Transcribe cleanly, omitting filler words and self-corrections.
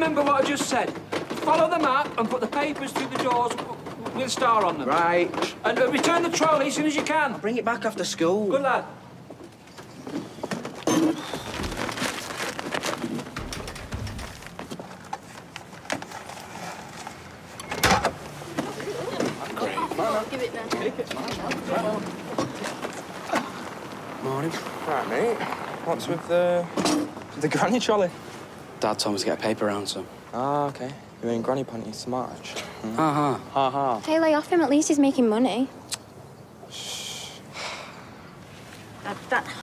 remember what I just said. Follow the map and put the papers through the doors with a star on them. Right. And return the trolley as soon as you can. Bring it back after school. Good lad. Give it now. Take it, man. Morning. Right, mate. What's with the granny trolley? Dad told me to get a paper round, so. Ah, okay. You mean granny panties to match? Ha-ha. Ha-ha. Hey, lay off him. At least he's making money. Shh. That